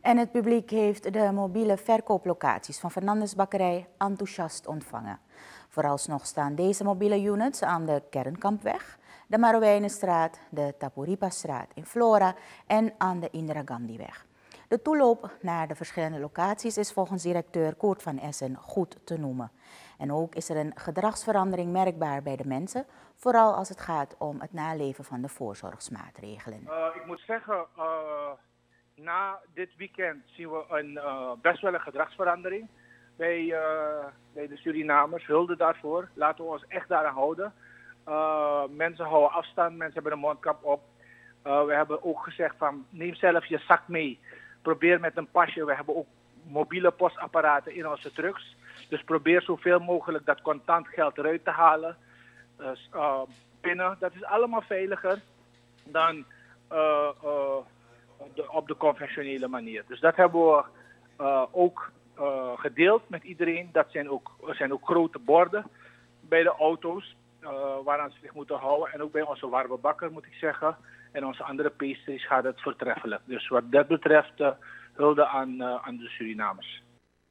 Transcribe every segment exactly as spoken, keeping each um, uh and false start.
En het publiek heeft de mobiele verkooplocaties van Fernandes Bakkerij enthousiast ontvangen. Vooralsnog staan deze mobiele units aan de Kernkampweg, de Marowijnenstraat, de Tapuripa-straat in Flora en aan de Indira Gandhiweg. De toeloop naar de verschillende locaties is volgens directeur Koert van Essen goed te noemen. En ook is er een gedragsverandering merkbaar bij de mensen, vooral als het gaat om het naleven van de voorzorgsmaatregelen. Uh, ik moet zeggen, uh, na dit weekend zien we een, uh, best wel een gedragsverandering bij, uh, bij de Surinamers. Hulde daarvoor. Laten we ons echt daaraan houden. Uh, mensen houden afstand, mensen hebben een mondkap op. Uh, we hebben ook gezegd van neem zelf je zak mee. Probeer met een pasje. We hebben ook mobiele postapparaten in onze trucks. Dus probeer zoveel mogelijk dat contant geld eruit te halen. Dus, uh, pinnen, dat is allemaal veiliger dan uh, uh, de, op de conventionele manier. Dus dat hebben we uh, ook uh, gedeeld met iedereen. Dat zijn ook, er zijn ook grote borden bij de auto's uh, waaraan ze zich moeten houden. En ook bij onze warme bakker moet ik zeggen. En onze andere pastries gaat het voortreffelijk. Dus wat dat betreft uh, hulde aan, uh, aan de Surinamers.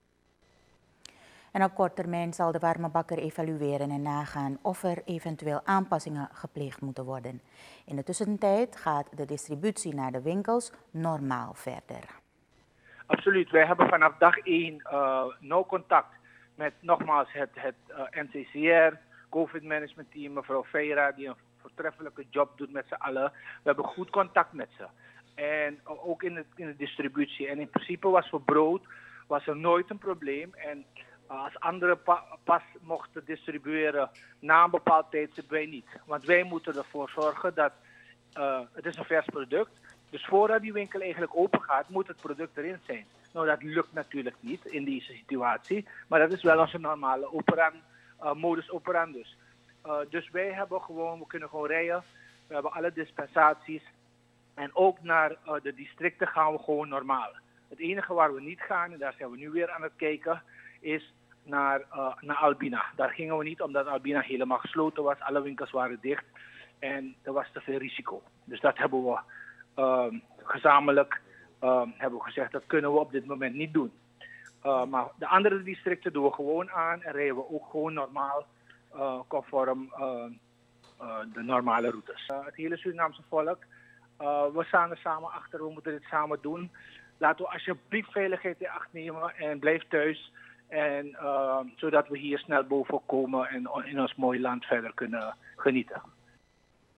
En op korte termijn zal de warme bakker evalueren en nagaan of er eventueel aanpassingen gepleegd moeten worden. In de tussentijd gaat de distributie naar de winkels normaal verder. Absoluut. Wij hebben vanaf dag één uh, nauw contact met nogmaals het, het uh, N C C R, COVID Management Team, mevrouw Veira, die een voortreffelijke job doet met z'n allen. We hebben goed contact met ze. En uh, ook in de, in de distributie. En in principe was voor brood was er nooit een probleem. En als anderen pa pas mochten distribueren na een bepaald tijdstip, wij niet. Want wij moeten ervoor zorgen dat uh, het is een vers product. Dus voordat die winkel eigenlijk open gaat, moet het product erin zijn. Nou, dat lukt natuurlijk niet in deze situatie. Maar dat is wel onze normale operan, uh, modus operandus. Uh, dus wij hebben gewoon, we kunnen gewoon rijden. We hebben alle dispensaties. En ook naar uh, de districten gaan we gewoon normaal. Het enige waar we niet gaan, en daar zijn we nu weer aan het kijken, is naar, uh, naar Albina. Daar gingen we niet omdat Albina helemaal gesloten was. Alle winkels waren dicht en er was te veel risico. Dus dat hebben we uh, gezamenlijk uh, hebben we gezegd, dat kunnen we op dit moment niet doen. Uh, maar de andere districten doen we gewoon aan en rijden we ook gewoon normaal uh, conform uh, uh, de normale routes. Uh, het hele Surinaamse volk, uh, we staan er samen achter, we moeten dit samen doen. Laten we alsjeblieft veiligheid in acht nemen en blijf thuis. En uh, zodat we hier snel boven komen en in ons mooie land verder kunnen genieten.